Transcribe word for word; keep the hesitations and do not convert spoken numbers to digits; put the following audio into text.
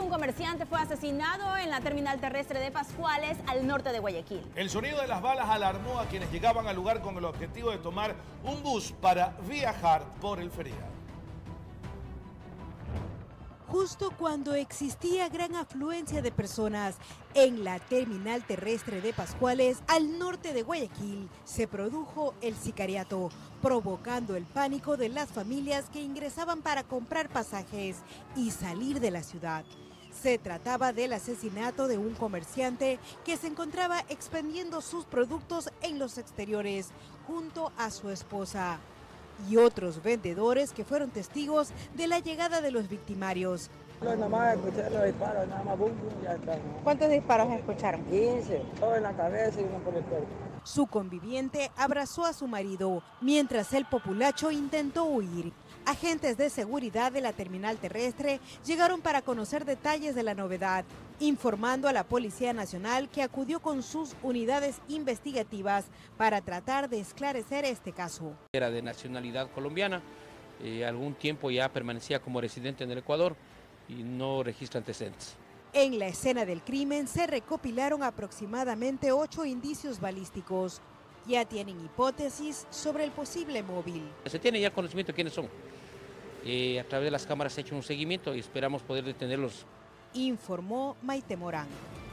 Un comerciante fue asesinado en la terminal terrestre de Pascuales, al norte de Guayaquil. El sonido de las balas alarmó a quienes llegaban al lugar con el objetivo de tomar un bus para viajar por el feriado. Justo cuando existía gran afluencia de personas en la terminal terrestre de Pascuales, al norte de Guayaquil, se produjo el sicariato, provocando el pánico de las familias que ingresaban para comprar pasajes y salir de la ciudad. Se trataba del asesinato de un comerciante que se encontraba expendiendo sus productos en los exteriores junto a su esposa y otros vendedores que fueron testigos de la llegada de los victimarios. Nada más escuché los disparos, nada más boom, boom, ya está. ¿Cuántos disparos escucharon? quince, todo en la cabeza y uno por el cuerpo. Su conviviente abrazó a su marido, mientras el populacho intentó huir. Agentes de seguridad de la terminal terrestre llegaron para conocer detalles de la novedad, informando a la Policía Nacional que acudió con sus unidades investigativas para tratar de esclarecer este caso. Era de nacionalidad colombiana, eh, algún tiempo ya permanecía como residente en el Ecuador y no registra antecedentes. En la escena del crimen se recopilaron aproximadamente ocho indicios balísticos. Ya tienen hipótesis sobre el posible móvil. Se tiene ya conocimiento de quiénes son. Eh, a través de las cámaras se ha hecho un seguimiento y esperamos poder detenerlos. Informó Maite Morán.